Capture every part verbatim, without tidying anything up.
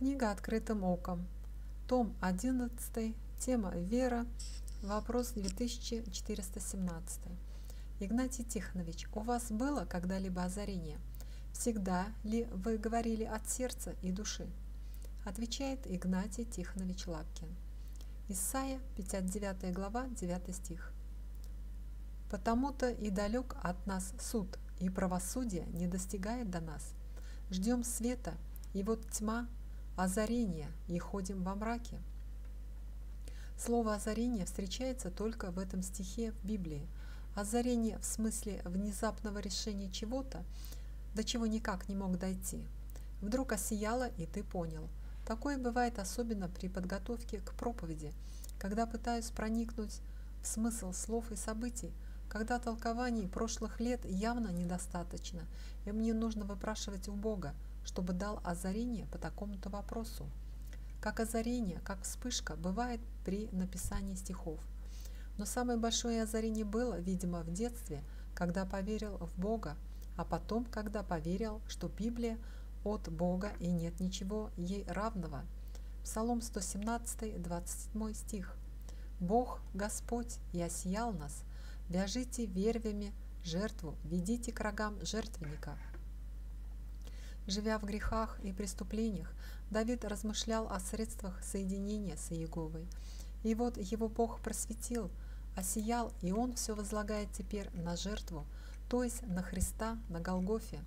Книга «Открытым оком». Том одиннадцатый. Тема «Вера». Вопрос две тысячи четыреста семнадцать. Игнатий Тихонович, у вас было когда-либо озарение? Всегда ли вы говорили от сердца и души? Отвечает Игнатий Тихонович Лапкин. Исайя, пятьдесят девятая глава, девятый стих. «Потому-то и далек от нас суд, и правосудие не достигает до нас. Ждем света, и вот тьма, озарение, и ходим во мраке». Слово «озарение» встречается только в этом стихе в Библии. Озарение в смысле внезапного решения чего-то, до чего никак не мог дойти. Вдруг осияло, и ты понял. Такое бывает особенно при подготовке к проповеди, когда пытаюсь проникнуть в смысл слов и событий, когда толкований прошлых лет явно недостаточно, и мне нужно выпрашивать у Бога, чтобы дал озарение по такому-то вопросу. Как озарение, как вспышка, бывает при написании стихов. Но самое большое озарение было, видимо, в детстве, когда поверил в Бога, а потом, когда поверил, что Библия от Бога и нет ничего ей равного. Псалом сто семнадцать, двадцать седьмой стих. «Бог, Господь, и осиял нас, вяжите вервями жертву, ведите к рогам жертвенника». Живя в грехах и преступлениях, Давид размышлял о средствах соединения с Иеговой. И вот его Бог просветил, осиял, и он все возлагает теперь на жертву, то есть на Христа на Голгофе.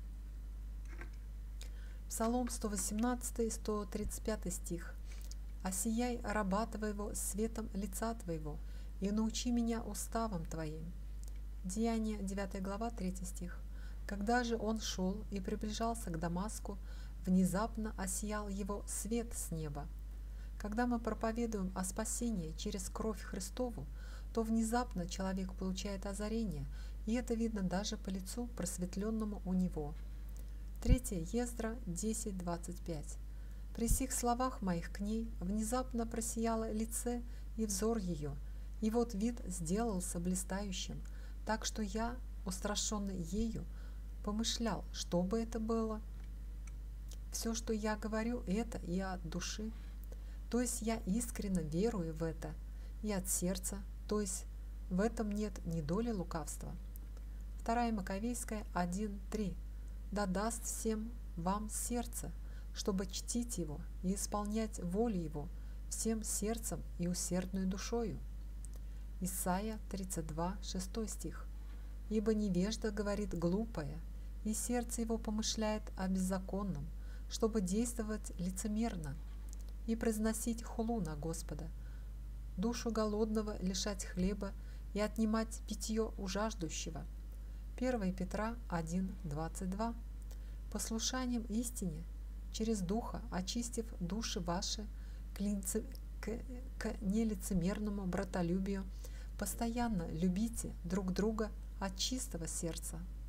Псалом сто восемнадцать, сто тридцать пять стих. «Осияй раба твоего светом лица твоего, и научи меня уставам твоим». Деяния девятая глава, третий стих. «Когда же он шел и приближался к Дамаску, внезапно осиял его свет с неба». Когда мы проповедуем о спасении через кровь Христову, то внезапно человек получает озарение, и это видно даже по лицу, просветленному у него. третье Ездра десять, двадцать пять. «При сих словах моих к ней внезапно просияло лице и взор ее, и вот вид сделался блистающим, так что я, устрашенный ею, помышлял, что бы это было. Все, что я говорю, это и от души, то есть я искренне верую в это, и от сердца, то есть в этом нет ни доли лукавства». вторая Маковейская один, три. «Да даст всем вам сердце, чтобы чтить его и исполнять волю его всем сердцем и усердную душою». Исайя тридцать два, шестой стих. «Ибо невежда говорит глупое, и сердце его помышляет о беззаконном, чтобы действовать лицемерно и произносить хулу на Господа, душу голодного лишать хлеба и отнимать питье у жаждущего». первое Петра один, двадцать два. «Послушанием истине, через Духа, очистив души ваши к, лице, к, к нелицемерному братолюбию, постоянно любите друг друга от чистого сердца».